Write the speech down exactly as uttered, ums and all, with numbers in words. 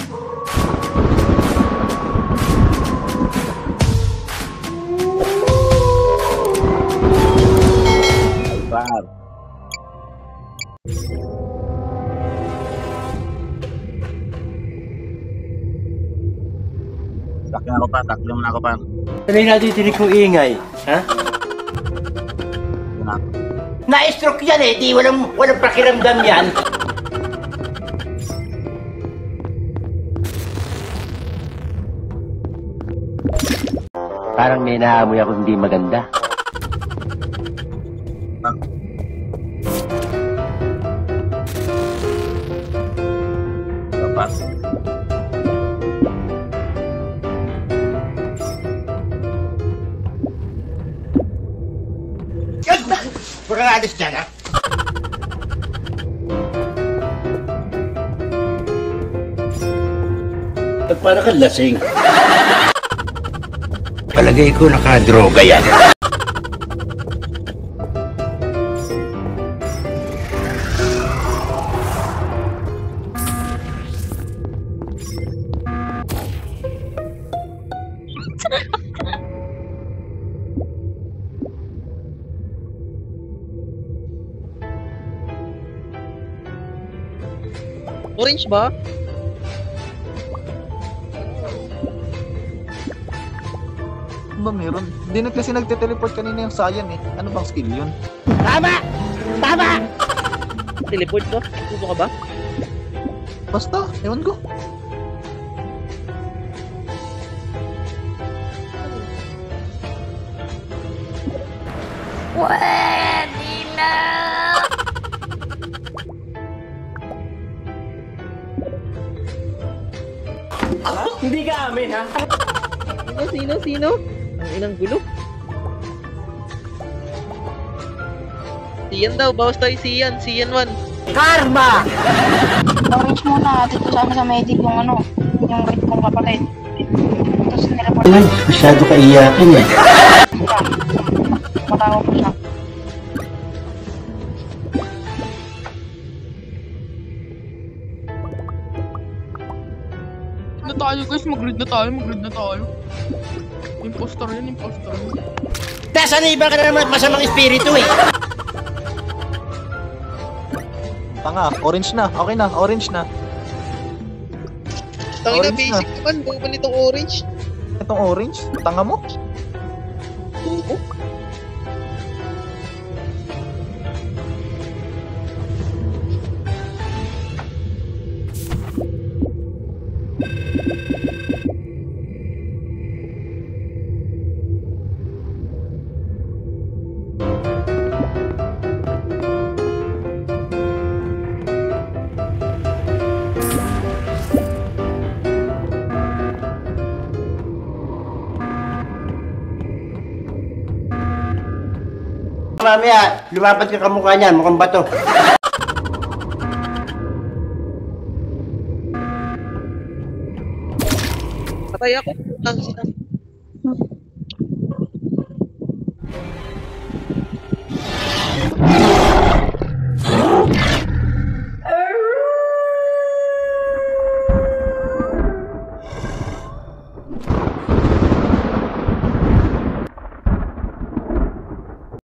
Bar. Sakyan ako pa, taklo na ako pa. Ano yung natitinig kong ingay? Ha? Yun ako. Na-stroke yan eh, di walang, walang pakiramdam yan. Parang may naamoy ako hindi maganda. Ah. Dapat. Pura nga alis dyan, ha? At para kang lasing. Palagay ko nakadroga yan. Orange ba? Ano ba meron? Hindi na kasi nagte-teleport kanina yung Saiyan eh. Ano bang skill yun? Tama! Tama! Teleport to? Tuto ka ba? Basta, ewan ko. Pwede na! Hindi ka amin, ha? Sino? Sino? Sino? Ang inang gulo. Siyan daw, bawas tayo Siyan. Siyan one. Karma! Orange muna, dito sa amin sa medic yung ano, yung rate kong kapatid. Tapos nireport Ay, masyado ka iyakin eh. siya. Matawa po siya. Na tayo guys, mag-read na tayo, mag-read na tayo. Impostor yun, impostor yun. Tasa na iba ka na naman masamang espiritu eh. Tanga, orange na. Okay na, orange na. Tangina, Orange basic naman. Buo ba nitong orange? Itong orange, tanga mo. Buo. Mamaya, lumapat ka kamukha niyan, mukhang bato. Patay ako. Ang sinang.